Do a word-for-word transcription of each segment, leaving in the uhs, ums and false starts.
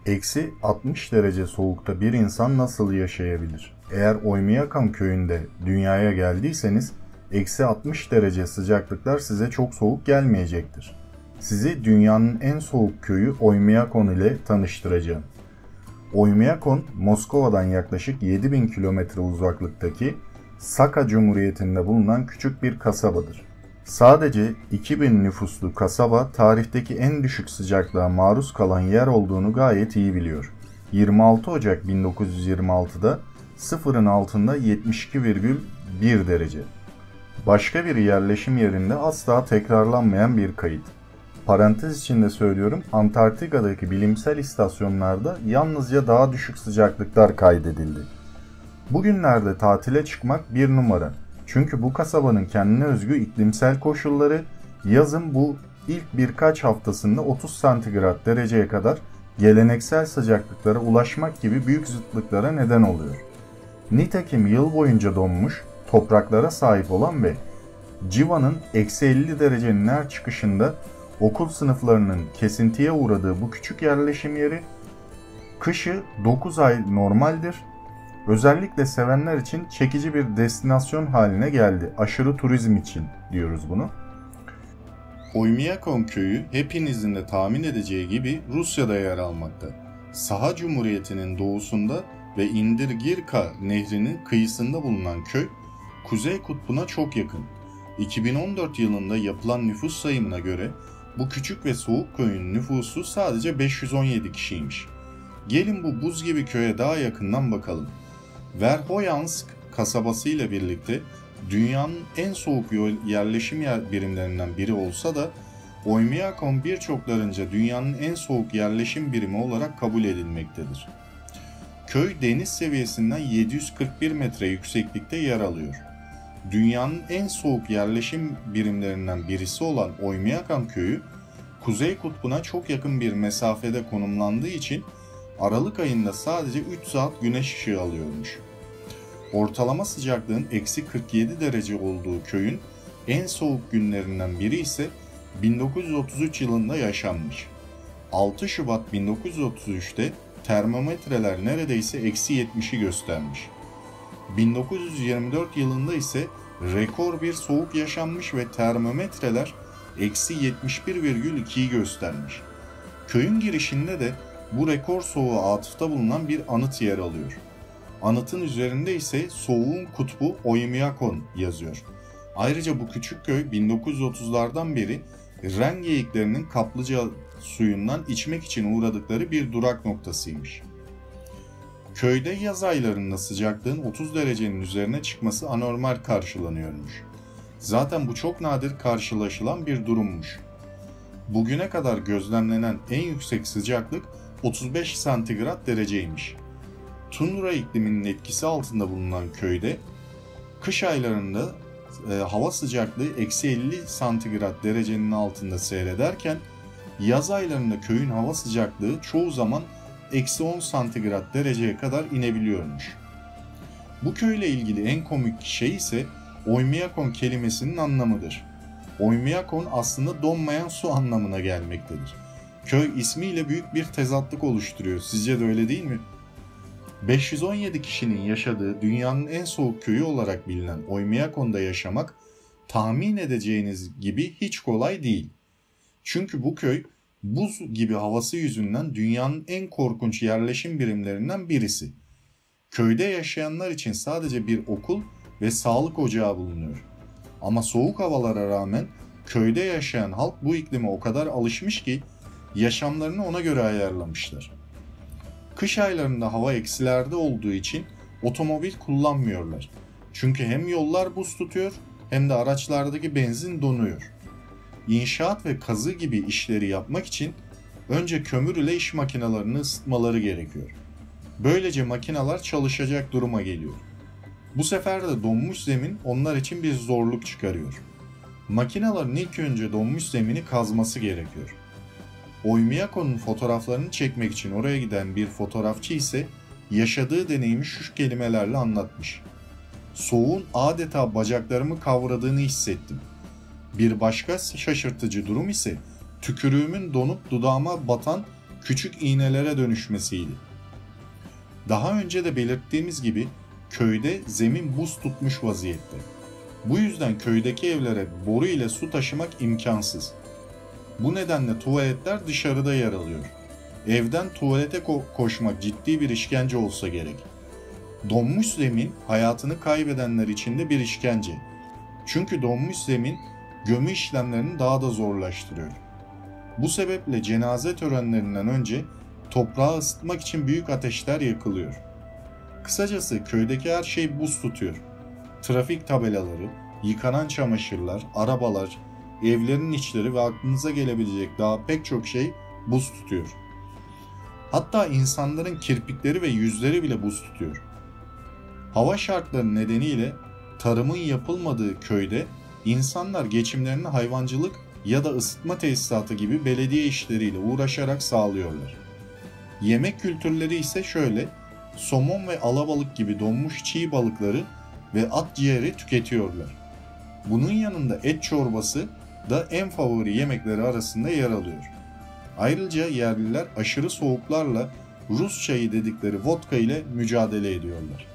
Eksi altmış derece soğukta bir insan nasıl yaşayabilir? Eğer Oymyakon köyünde dünyaya geldiyseniz, eksi altmış derece sıcaklıklar size çok soğuk gelmeyecektir. Sizi dünyanın en soğuk köyü Oymyakon ile tanıştıracağım. Oymyakon, Moskova'dan yaklaşık yedi bin kilometre uzaklıktaki Saka Cumhuriyeti'nde bulunan küçük bir kasabadır. Sadece iki bin nüfuslu kasaba tarihteki en düşük sıcaklığa maruz kalan yer olduğunu gayet iyi biliyor. yirmi altı Ocak bin dokuz yüz yirmi altıda sıfırın altında yetmiş iki virgül bir derece. Başka bir yerleşim yerinde asla tekrarlanmayan bir kayıt. Parantez içinde söylüyorum, Antarktika'daki bilimsel istasyonlarda yalnızca daha düşük sıcaklıklar kaydedildi. Bugünlerde tatile çıkmak bir numara. Çünkü bu kasabanın kendine özgü iklimsel koşulları yazın bu ilk birkaç haftasında otuz santigrat dereceye kadar geleneksel sıcaklıklara ulaşmak gibi büyük zıtlıklara neden oluyor. Nitekim yıl boyunca donmuş, topraklara sahip olan ve civanın eksi elli derecenin her çıkışında okul sınıflarının kesintiye uğradığı bu küçük yerleşim yeri, kışı dokuz ay normaldir. Özellikle sevenler için çekici bir destinasyon haline geldi. Aşırı turizm için diyoruz bunu. Oymyakon köyü hepinizin de tahmin edeceği gibi Rusya'da yer almakta. Saha Cumhuriyeti'nin doğusunda ve İndirgirka Nehri'nin kıyısında bulunan köy, Kuzey Kutbu'na çok yakın. iki bin on dört yılında yapılan nüfus sayımına göre bu küçük ve soğuk köyün nüfusu sadece beş yüz on yedi kişiymiş. Gelin bu buz gibi köye daha yakından bakalım. Verkhoyansk kasabası ile birlikte dünyanın en soğuk yerleşim birimlerinden biri olsa da Oymyakon birçoklarınca dünyanın en soğuk yerleşim birimi olarak kabul edilmektedir. Köy deniz seviyesinden yedi yüz kırk bir metre yükseklikte yer alıyor. Dünyanın en soğuk yerleşim birimlerinden birisi olan Oymyakon köyü, Kuzey Kutbu'na çok yakın bir mesafede konumlandığı için Aralık ayında sadece üç saat güneş ışığı alıyormuş. Ortalama sıcaklığın eksi kırk yedi derece olduğu köyün en soğuk günlerinden biri ise bin dokuz yüz otuz üç yılında yaşanmış. altı Şubat bin dokuz yüz otuz üçte termometreler neredeyse eksi yetmişi göstermiş. bin dokuz yüz yirmi dört yılında ise rekor bir soğuk yaşanmış ve termometreler eksi yetmiş bir virgül ikiyi göstermiş. Köyün girişinde de bu rekor soğuğa atıfta bulunan bir anıt yer alıyor. Anıtın üzerinde ise soğuğun kutbu Oymyakon yazıyor. Ayrıca bu küçük köy bin dokuz yüz otuzlardan beri ren geyiklerinin kaplıca suyundan içmek için uğradıkları bir durak noktasıymış. Köyde yaz aylarında sıcaklığın otuz derecenin üzerine çıkması anormal karşılanıyormuş. Zaten bu çok nadir karşılaşılan bir durummuş. Bugüne kadar gözlemlenen en yüksek sıcaklık otuz beş santigrat dereceymiş. Tundra ikliminin etkisi altında bulunan köyde kış aylarında e, hava sıcaklığı eksi elli santigrat derecenin altında seyrederken yaz aylarında köyün hava sıcaklığı çoğu zaman eksi on santigrat dereceye kadar inebiliyormuş. Bu köyle ilgili en komik şey ise Oymyakon kelimesinin anlamıdır. Oymyakon aslında donmayan su anlamına gelmektedir. Köy ismiyle büyük bir tezatlık oluşturuyor. Sizce de öyle değil mi? beş yüz on yedi kişinin yaşadığı dünyanın en soğuk köyü olarak bilinen Oymyakon'da yaşamak tahmin edeceğiniz gibi hiç kolay değil. Çünkü bu köy buz gibi havası yüzünden dünyanın en korkunç yerleşim birimlerinden birisi. Köyde yaşayanlar için sadece bir okul ve sağlık ocağı bulunuyor. Ama soğuk havalara rağmen köyde yaşayan halk bu iklime o kadar alışmış ki yaşamlarını ona göre ayarlamışlar. Kış aylarında hava eksilerde olduğu için otomobil kullanmıyorlar. Çünkü hem yollar buz tutuyor hem de araçlardaki benzin donuyor. İnşaat ve kazı gibi işleri yapmak için önce kömür ile iş makinelerini ısıtmaları gerekiyor. Böylece makineler çalışacak duruma geliyor. Bu sefer de donmuş zemin onlar için bir zorluk çıkarıyor. Makinelerin ilk önce donmuş zemini kazması gerekiyor. Oymyakon'un fotoğraflarını çekmek için oraya giden bir fotoğrafçı ise yaşadığı deneyimi şu kelimelerle anlatmış. Soğuğun adeta bacaklarımı kavradığını hissettim. Bir başka şaşırtıcı durum ise tükürüğümün donup dudağıma batan küçük iğnelere dönüşmesiydi. Daha önce de belirttiğimiz gibi köyde zemin buz tutmuş vaziyette. Bu yüzden köydeki evlere boru ile su taşımak imkansız. Bu nedenle tuvaletler dışarıda yer alıyor. Evden tuvalete ko- koşmak ciddi bir işkence olsa gerek. Donmuş zemin hayatını kaybedenler için de bir işkence. Çünkü donmuş zemin gömü işlemlerini daha da zorlaştırıyor. Bu sebeple cenaze törenlerinden önce toprağı ısıtmak için büyük ateşler yakılıyor. Kısacası köydeki her şey buz tutuyor. Trafik tabelaları, yıkanan çamaşırlar, arabalar, evlerin içleri ve aklınıza gelebilecek daha pek çok şey buz tutuyor. Hatta insanların kirpikleri ve yüzleri bile buz tutuyor. Hava şartları nedeniyle tarımın yapılmadığı köyde insanlar geçimlerini hayvancılık ya da ısıtma tesisatı gibi belediye işleriyle uğraşarak sağlıyorlar. Yemek kültürleri ise şöyle: somon ve alabalık gibi donmuş çiğ balıkları ve at ciğeri tüketiyorlar. Bunun yanında et çorbası da en favori yemekleri arasında yer alıyor. Ayrıca yerliler aşırı soğuklarla Rus çayı dedikleri vodka ile mücadele ediyorlar.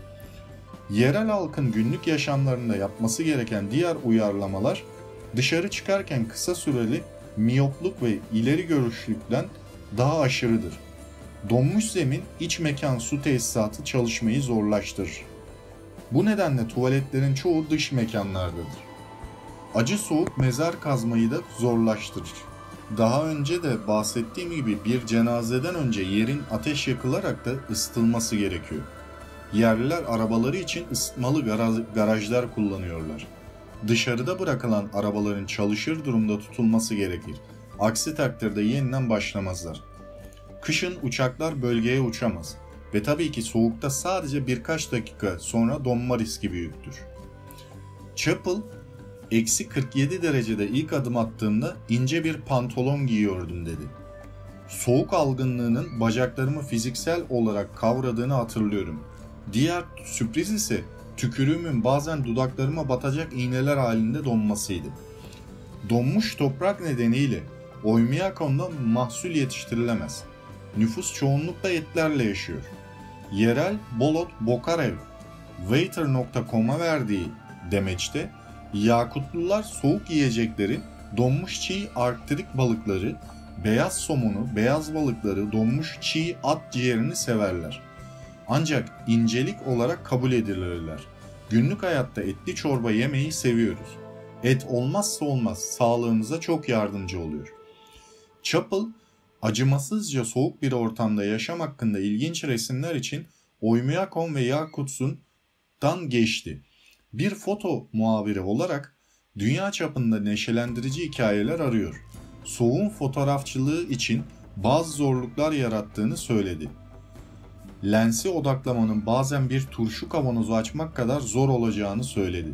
Yerel halkın günlük yaşamlarında yapması gereken diğer uyarlamalar, dışarı çıkarken kısa süreli miyopluk ve ileri görüşlükten daha aşırıdır. Donmuş zemin, iç mekan su tesisatı çalışmayı zorlaştırır. Bu nedenle tuvaletlerin çoğu dış mekanlardadır. Acı soğuk mezar kazmayı da zorlaştırır. Daha önce de bahsettiğim gibi bir cenazeden önce yerin ateş yakılarak da ısıtılması gerekiyor. Yerliler arabaları için ısıtmalı garajlar kullanıyorlar. Dışarıda bırakılan arabaların çalışır durumda tutulması gerekir. Aksi takdirde yeniden başlamazlar. Kışın uçaklar bölgeye uçamaz ve tabii ki soğukta sadece birkaç dakika sonra donma riski büyüktür. Chappell, eksi kırk yedi derecede ilk adım attığımda ince bir pantolon giyiyordum dedi. Soğuk algınlığının bacaklarımı fiziksel olarak kavradığını hatırlıyorum. Diğer sürpriz ise tükürüğümün bazen dudaklarıma batacak iğneler halinde donmasıydı. Donmuş toprak nedeniyle Oymyakon'da mahsul yetiştirilemez. Nüfus çoğunlukla etlerle yaşıyor. Yerel Bolot Bokarev, Waiter nokta com'a verdiği demeçte, Yakutlular soğuk yiyecekleri, donmuş çiğ arktrik balıkları, beyaz somonu, beyaz balıkları, donmuş çiğ at ciğerini severler. Ancak incelik olarak kabul edilirler. Günlük hayatta etli çorba yemeyi seviyoruz. Et olmazsa olmaz, sağlığımıza çok yardımcı oluyor. Chappell, acımasızca soğuk bir ortamda yaşam hakkında ilginç resimler için Oymyakon ve Yakutsk'tan geçti. Bir foto muhabiri olarak dünya çapında neşelendirici hikayeler arıyor. Soğuğun fotoğrafçılığı için bazı zorluklar yarattığını söyledi. Lensi odaklamanın bazen bir turşu kavanozu açmak kadar zor olacağını söyledi.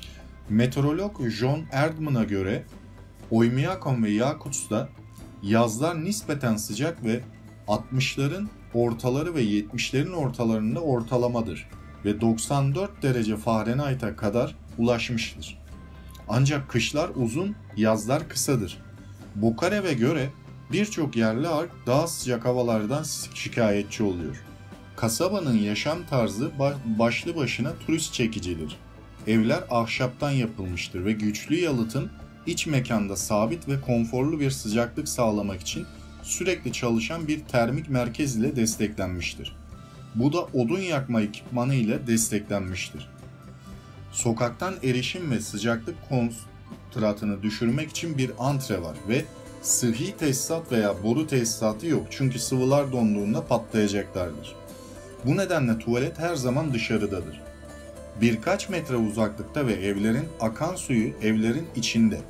Meteorolog John Erdman'a göre Oymyakon ve Yakutsk'ta yazlar nispeten sıcak ve altmışların ortaları ve yetmişlerin ortalarında ortalamadır ve doksan dört derece Fahrenheit'a kadar ulaşmıştır. Ancak kışlar uzun, yazlar kısadır. Bokarev'e göre birçok yerli halk daha sıcak havalardan şikayetçi oluyor. Kasabanın yaşam tarzı başlı başına turist çekicidir. Evler ahşaptan yapılmıştır ve güçlü yalıtım iç mekanda sabit ve konforlu bir sıcaklık sağlamak için sürekli çalışan bir termik merkez ile desteklenmiştir. Bu da odun yakma ekipmanı ile desteklenmiştir. Sokaktan erişim ve sıcaklık kontratını düşürmek için bir antre var ve sıhhi tesisat veya boru tesisatı yok çünkü sıvılar donduğunda patlayacaklardır. Bu nedenle tuvalet her zaman dışarıdadır. Birkaç metre uzaklıkta ve evlerin akan suyu evlerin içinde.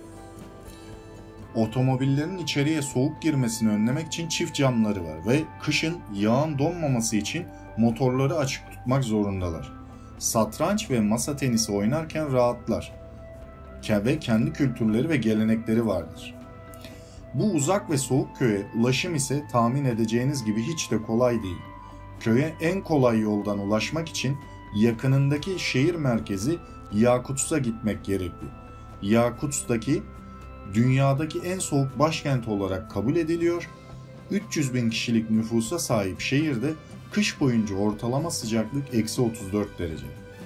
Otomobillerin içeriye soğuk girmesini önlemek için çift camları var ve kışın yağın donmaması için motorları açık tutmak zorundalar. Satranç ve masa tenisi oynarken rahatlar ve kendi kültürleri ve gelenekleri vardır. Bu uzak ve soğuk köye ulaşım ise tahmin edeceğiniz gibi hiç de kolay değil. Köye en kolay yoldan ulaşmak için yakınındaki şehir merkezi Yakutsk'a gitmek gerekli. Yakutsk'taki dünyadaki en soğuk başkent olarak kabul ediliyor üç yüz bin kişilik nüfusa sahip şehirde kış boyunca ortalama sıcaklık eksi otuz dört derece.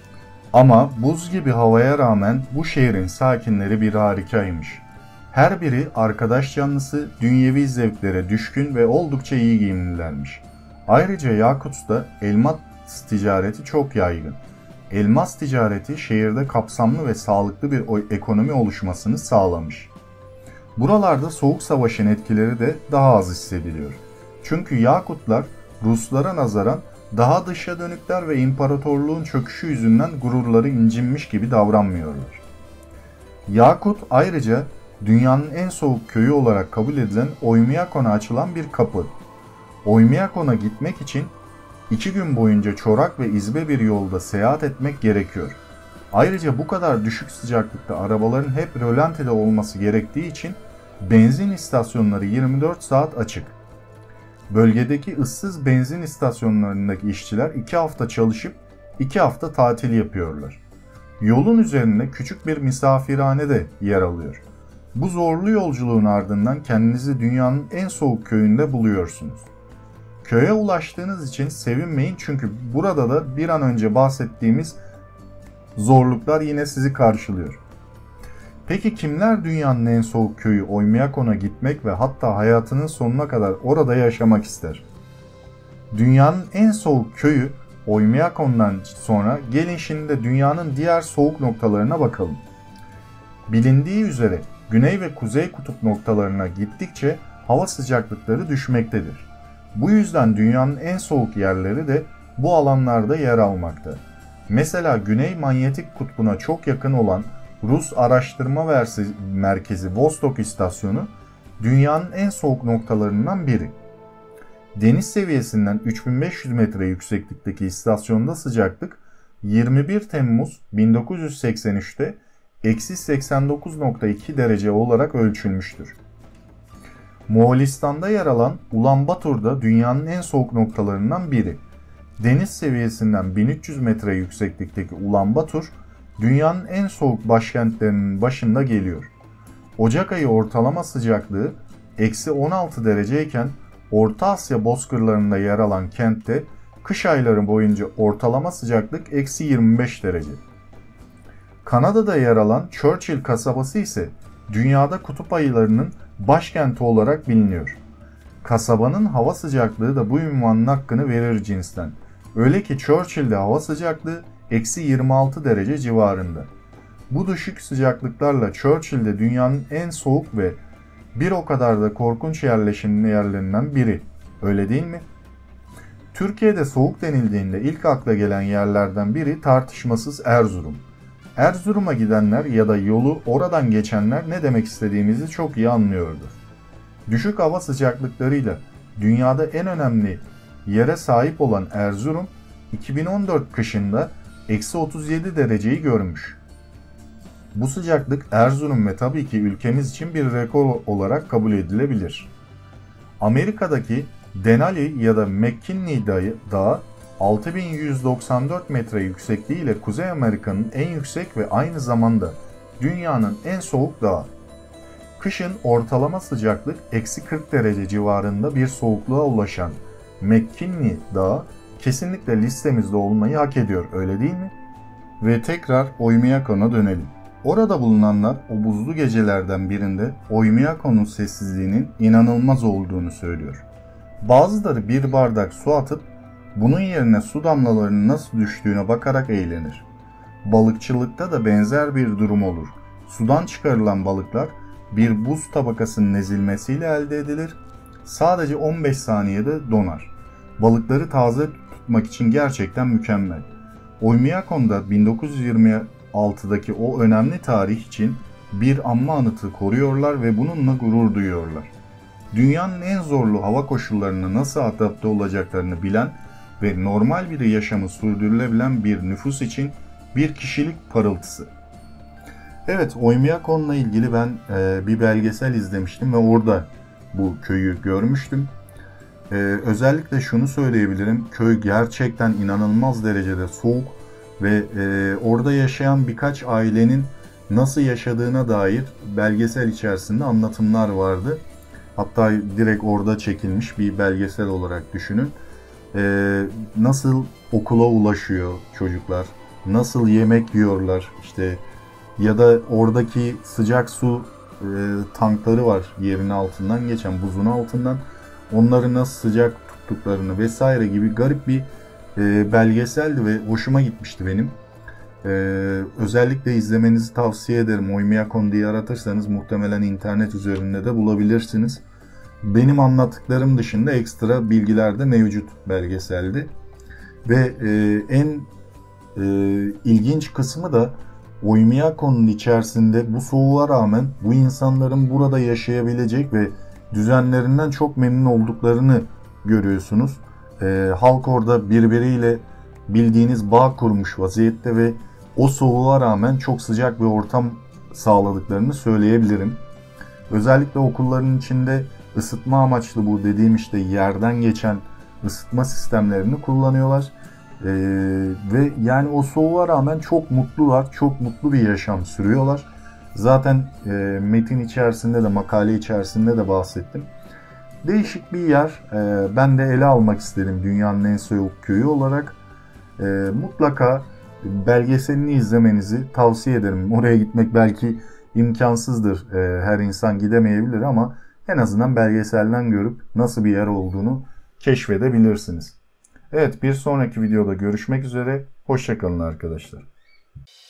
Ama buz gibi havaya rağmen bu şehrin sakinleri bir harikaymış. Her biri arkadaş canlısı, dünyevi zevklere düşkün ve oldukça iyi giyimlilermiş. Ayrıca Yakut'ta elmas ticareti çok yaygın. Elmas ticareti şehirde kapsamlı ve sağlıklı bir ekonomi oluşmasını sağlamış. Buralarda Soğuk Savaş'ın etkileri de daha az hissediliyor. Çünkü Yakutlar Ruslara nazaran daha dışa dönükler ve imparatorluğun çöküşü yüzünden gururları incinmiş gibi davranmıyorlar. Yakut ayrıca dünyanın en soğuk köyü olarak kabul edilen Oymyakon'a açılan bir kapı. Oymyakon'a gitmek için iki gün boyunca çorak ve izbe bir yolda seyahat etmek gerekiyor. Ayrıca bu kadar düşük sıcaklıkta arabaların hep rölantide olması gerektiği için benzin istasyonları yirmi dört saat açık. Bölgedeki ıssız benzin istasyonlarındaki işçiler iki hafta çalışıp iki hafta tatil yapıyorlar. Yolun üzerinde küçük bir misafirhane de yer alıyor. Bu zorlu yolculuğun ardından kendinizi dünyanın en soğuk köyünde buluyorsunuz. Köye ulaştığınız için sevinmeyin çünkü burada da bir an önce bahsettiğimiz zorluklar yine sizi karşılıyor. Peki kimler dünyanın en soğuk köyü Oymyakon'a gitmek ve hatta hayatının sonuna kadar orada yaşamak ister? Dünyanın en soğuk köyü Oymyakon'dan sonra gelin şimdi de dünyanın diğer soğuk noktalarına bakalım. Bilindiği üzere güney ve kuzey kutup noktalarına gittikçe hava sıcaklıkları düşmektedir. Bu yüzden dünyanın en soğuk yerleri de bu alanlarda yer almakta. Mesela Güney Manyetik Kutbu'na çok yakın olan Rus Araştırma Merkezi Vostok İstasyonu dünyanın en soğuk noktalarından biri. Deniz seviyesinden üç bin beş yüz metre yükseklikteki istasyonda sıcaklık yirmi bir Temmuz bin dokuz yüz seksen üç'te eksi seksen dokuz nokta iki derece olarak ölçülmüştür. Moğolistan'da yer alan Ulan Bator da dünyanın en soğuk noktalarından biri. Deniz seviyesinden bin üç yüz metre yükseklikteki Ulan Bator, dünyanın en soğuk başkentlerinin başında geliyor. Ocak ayı ortalama sıcaklığı eksi on altı dereceyken Orta Asya bozkırlarında yer alan kentte kış ayları boyunca ortalama sıcaklık eksi yirmi beş derece. Kanada'da yer alan Churchill kasabası ise dünyada kutup ayılarının başkenti olarak biliniyor. Kasabanın hava sıcaklığı da bu ünvanın hakkını verir cinsten. Öyle ki Churchill'de hava sıcaklığı eksi yirmi altı derece civarında. Bu düşük sıcaklıklarla Churchill'de dünyanın en soğuk ve bir o kadar da korkunç yerleşim yerlerinden biri. Öyle değil mi? Türkiye'de soğuk denildiğinde ilk akla gelen yerlerden biri tartışmasız Erzurum. Erzurum'a gidenler ya da yolu oradan geçenler ne demek istediğimizi çok iyi anlıyordu. Düşük hava sıcaklıklarıyla dünyada en önemli yere sahip olan Erzurum, iki bin on dört kışında eksi otuz yedi dereceyi görmüş. Bu sıcaklık Erzurum ve tabii ki ülkemiz için bir rekor olarak kabul edilebilir. Amerika'daki Denali ya da McKinley Dağı altı bin yüz doksan dört metre yüksekliği ile Kuzey Amerika'nın en yüksek ve aynı zamanda dünyanın en soğuk dağı. Kışın ortalama sıcaklık eksi kırk derece civarında bir soğukluğa ulaşan McKinley Dağı kesinlikle listemizde olmayı hak ediyor, öyle değil mi? Ve tekrar Oymyakon'a dönelim. Orada bulunanlar o buzlu gecelerden birinde Oymyakon'un sessizliğinin inanılmaz olduğunu söylüyor. Bazıları bir bardak su atıp bunun yerine su damlalarının nasıl düştüğüne bakarak eğlenir. Balıkçılıkta da benzer bir durum olur. Sudan çıkarılan balıklar bir buz tabakasının ezilmesiyle elde edilir. Sadece on beş saniyede donar. Balıkları taze tutmak için gerçekten mükemmel. Oymyakon'da bin dokuz yüz yirmi altı'daki o önemli tarih için bir anma anıtı koruyorlar ve bununla gurur duyuyorlar. Dünyanın en zorlu hava koşullarına nasıl adapte olacaklarını bilen ve normal bir yaşamı sürdürülebilen bir nüfus için bir kişilik parıltısı. Evet, Oymyakon'la ilgili ben e, bir belgesel izlemiştim ve orada bu köyü görmüştüm. E, özellikle şunu söyleyebilirim, köy gerçekten inanılmaz derecede soğuk ve e, orada yaşayan birkaç ailenin nasıl yaşadığına dair belgesel içerisinde anlatımlar vardı. Hatta direkt orada çekilmiş bir belgesel olarak düşünün. Ee, nasıl okula ulaşıyor çocuklar, nasıl yemek yiyorlar, işte ya da oradaki sıcak su e, tankları var yerin altından geçen, buzun altından. Onları nasıl sıcak tuttuklarını vesaire gibi garip bir e, belgeseldi ve hoşuma gitmişti benim. E, özellikle izlemenizi tavsiye ederim. Oymyakon diye aratırsanız muhtemelen internet üzerinde de bulabilirsiniz. Benim anlattıklarım dışında ekstra bilgiler de mevcut belgeseldi. Ve e, en e, ilginç kısmı da Oymyakon'un içerisinde bu soğuğa rağmen bu insanların burada yaşayabilecek ve düzenlerinden çok memnun olduklarını görüyorsunuz. E, halk orada birbiriyle bildiğiniz bağ kurmuş vaziyette ve o soğuğa rağmen çok sıcak bir ortam sağladıklarını söyleyebilirim. Özellikle okulların içinde ısıtma amaçlı bu dediğim işte yerden geçen ısıtma sistemlerini kullanıyorlar. Ee, ve yani o soğuğa rağmen çok mutlular, çok mutlu bir yaşam sürüyorlar. Zaten e, metin içerisinde de, makale içerisinde de bahsettim. Değişik bir yer. E, ben de ele almak istedim dünyanın en soğuk köyü olarak. E, mutlaka belgeselini izlemenizi tavsiye ederim. Oraya gitmek belki imkansızdır. E, her insan gidemeyebilir ama en azından belgeselden görüp nasıl bir yer olduğunu keşfedebilirsiniz. Evet, bir sonraki videoda görüşmek üzere. Hoşça kalın arkadaşlar.